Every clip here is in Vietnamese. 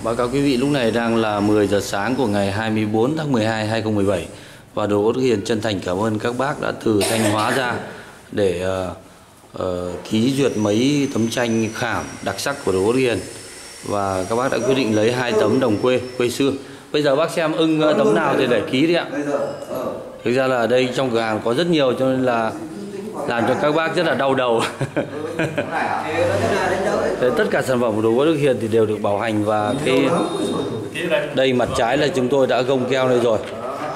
Báo cáo quý vị, lúc này đang là 10 giờ sáng của ngày 24 tháng 12 2017 và Đồ Gỗ Đức Hiền chân thành cảm ơn các bác đã từ Thanh Hóa ra để ký duyệt mấy tấm tranh khảm đặc sắc của Đồ Gỗ Đức Hiền, và các bác đã quyết định lấy 2 tấm đồng quê xưa. Bây giờ bác xem ưng tấm nào thì để ký đi ạ. Thực ra là ở đây trong cửa hàng có rất nhiều cho nên là làm cho các bác rất là đau đầu. Tất cả sản phẩm của Đồ Gỗ Đức Hiền thì đều được bảo hành, và cái đây mặt trái là chúng tôi đã gông keo đây rồi.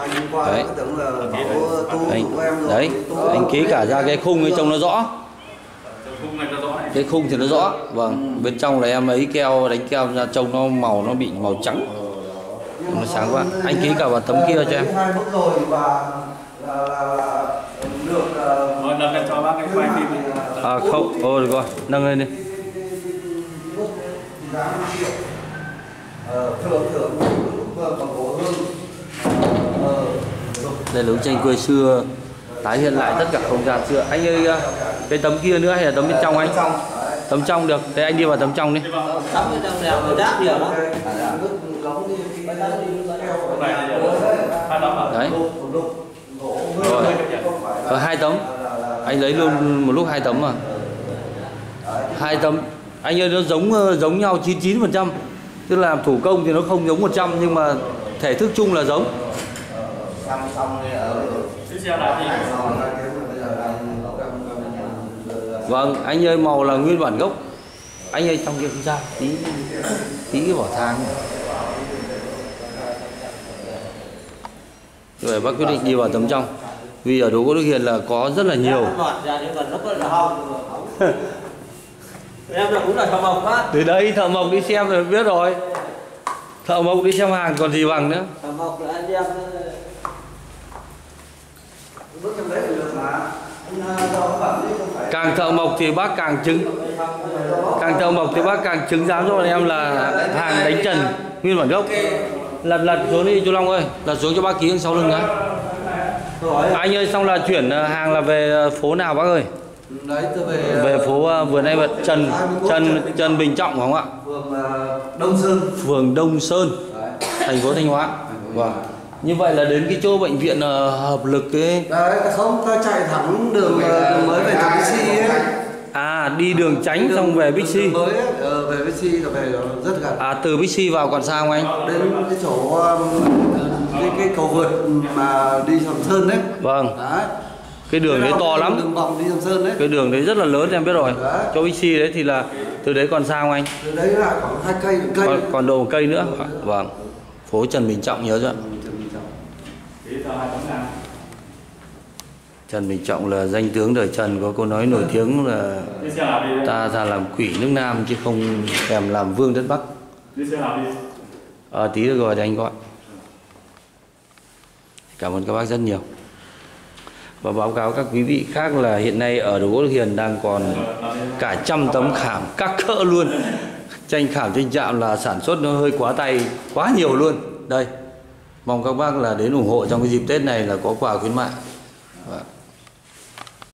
Đấy, anh ký cả ra cái khung ấy trông nó rõ. Cái khung thì nó rõ, vâng. Bên trong là em ấy keo, đánh keo ra trông nó màu nó bị màu trắng, nó sáng quá. Anh ký cả vào tấm kia cho em. Nâng lên cho bác cái quay phim. À không, được rồi, nâng lên đi. Đây là bức tranh quê xưa tái hiện lại tất cả không gian xưa. Anh ơi, cái tấm kia nữa hay là tấm bên trong anh? Tấm trong được, thế anh đi vào tấm trong đi. Đấy. Rồi. Có 2 tấm. Anh lấy luôn một lúc 2 tấm mà. 2 tấm. Anh ơi, nó giống nhau 99%. Tức là làm thủ công thì nó không giống 100 nhưng mà thể thức chung là giống. Vâng, anh ơi, màu là nguyên bản gốc. Anh ơi, trong kia không ra tí cái vỏ than. Rồi bác quyết định đi vào tấm trong. Vì ở Đồ Gỗ Đức Hiền là có rất là nhiều. Em cũng là thợ mộc á. Từ đây thợ mộc đi xem rồi biết rồi. Thợ mộc đi xem hàng còn gì bằng nữa. Thợ mộc là anh em. Càng thợ mộc thì bác càng chứng. Càng thợ mộc thì bác càng chứng giám cho bọn em là hàng đánh trần nguyên bản gốc. Lật xuống đi chú Long ơi, lật xuống cho bác ký sau lưng á. Anh ơi, xong là chuyển hàng là về phố nào bác ơi? Đấy, về phố vừa nay Trần Bình Trọng phải không ạ? Phường Đông Sơn, thành phố Thanh Hóa. Vâng. Như vậy là đến cái chỗ bệnh viện hợp lực ấy. Đấy, không, ta chạy thẳng đường mới về Bixi ấy. À, đi đường tránh xong về Bixi. Mới về Bixi là về rất gần. À, từ Bixi vào còn xa không anh? Đến cái chỗ cái cầu vượt mà đi Sầm Sơn đấy. Vâng. Đấy. Cái đường đấy to lắm. Đường vòng đi Sầm Sơn đấy. Cái đường đấy rất là lớn em biết rồi. Đấy. Chỗ Bixi đấy thì là từ đấy còn xa không anh? Từ đấy là khoảng 2 cây. Còn độ 1 cây nữa. Vâng. Phố Trần Bình Trọng nhớ chưa? Trần Bình Trọng là danh tướng đời Trần, có câu nói nổi tiếng là ta ra làm quỷ nước Nam chứ không thèm làm vương đất Bắc. Tí được rồi thì anh gọi. Cảm ơn các bác rất nhiều. Và báo cáo các quý vị khác là hiện nay ở Đồ Gỗ Đức Hiền đang còn cả 100 tấm khảm các cỡ luôn. Tranh khảm tranh chạm là sản xuất nó hơi quá tay, quá nhiều luôn. Đây, mong các bác là đến ủng hộ trong cái dịp Tết này là có quà khuyến mại.